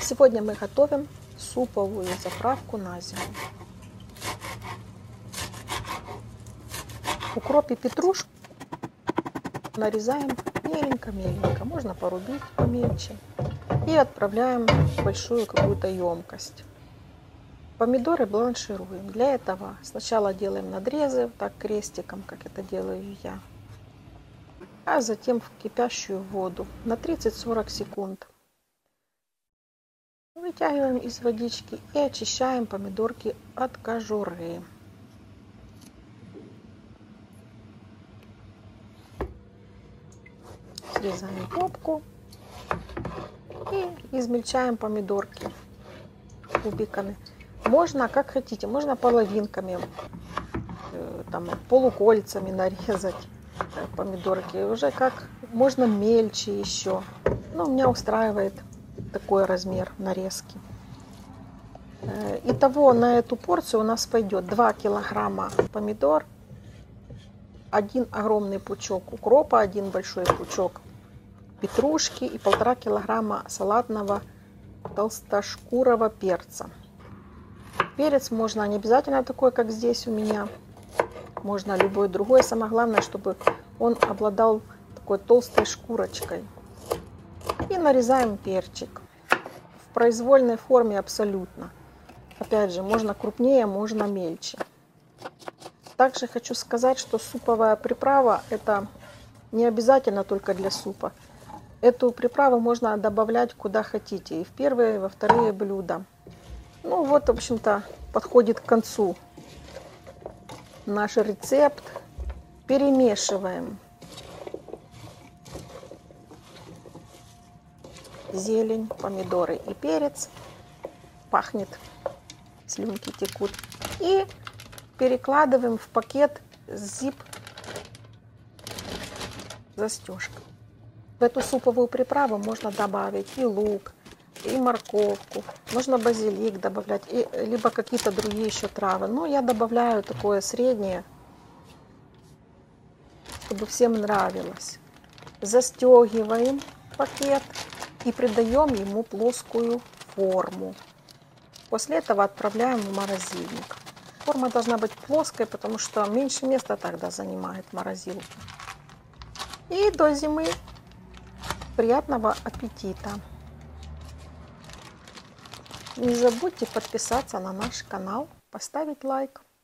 Сегодня мы готовим суповую заправку на зиму. Укроп и петрушку нарезаем меленько-меленько, можно порубить помельче, и отправляем в большую какую-то емкость. Помидоры бланшируем. Для этого сначала делаем надрезы, так крестиком, как это делаю я, а затем в кипящую воду на 30-40 секунд. Вытягиваем из водички и очищаем помидорки от кожуры. Срезаем попку и измельчаем помидорки кубиками. Можно как хотите, можно половинками, там, полукольцами нарезать помидорки. Уже как можно мельче еще. Но меня устраивает такой размер нарезки. Итого на эту порцию у нас пойдет 2 килограмма помидор, 1 огромный пучок укропа, 1 большой пучок петрушки и 1,5 килограмма салатного толстошкурого перца. Перец можно не обязательно такой, как здесь у меня, можно любой другой. Самое главное, чтобы он обладал такой толстой шкурочкой. И нарезаем перчик в произвольной форме абсолютно. Опять же, можно крупнее, можно мельче. Также хочу сказать, что суповая приправа это не обязательно только для супа. Эту приправу можно добавлять куда хотите, и в первые, и во вторые блюда. Ну вот, в общем-то, подходит к концу наш рецепт. Перемешиваем зелень, помидоры и перец. Пахнет, слюнки текут. И перекладываем в пакет с зип-застежкой. В эту суповую приправу можно добавить и лук, и морковку. Можно базилик добавлять, либо какие-то другие еще травы. Но я добавляю такое среднее, чтобы всем нравилось. Застегиваем пакет и придаем ему плоскую форму. После этого отправляем в морозильник. Форма должна быть плоской, потому что меньше места тогда занимает морозилка. И до зимы. Приятного аппетита! Не забудьте подписаться на наш канал, поставить лайк.